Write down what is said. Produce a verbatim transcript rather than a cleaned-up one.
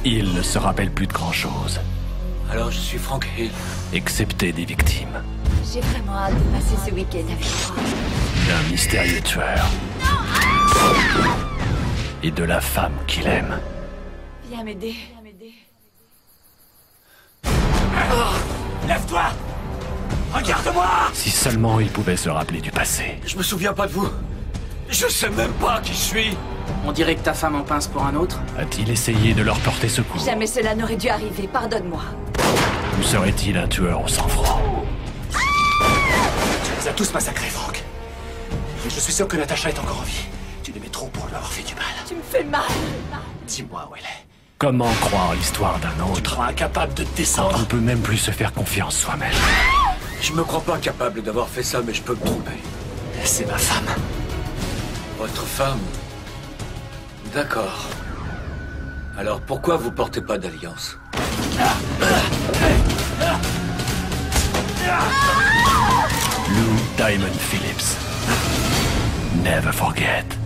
Il ne se rappelle plus de grand-chose. Alors je suis Frank Hill. Excepté des victimes. J'ai vraiment hâte de passer ce week-end avec toi. D'un mystérieux tueur. Et de la femme qu'il aime. Viens m'aider. Oh, lève-toi! Regarde-moi! Si seulement il pouvait se rappeler du passé. Je me souviens pas de vous. Je sais même pas qui je suis. On dirait que ta femme en pince pour un autre. A-t-il essayé de leur porter secours? Jamais cela n'aurait dû arriver, pardonne-moi. Ou serait-il un tueur au sang-froid? Tu les as tous massacrés, Frank. Et je suis sûr que Natasha est encore en vie. Tu l'aimais trop pour lui avoir fait du mal. Tu me fais mal. Dis-moi où elle est. Comment croire l'histoire d'un autre? Incapable de te On descendre. peut même plus se faire confiance soi-même. Je me crois pas capable d'avoir fait ça, mais je peux me tromper. C'est ma femme. Votre femme? D'accord. Alors pourquoi vous portez pas d'alliance? Lou Diamond Phillips. Never forget.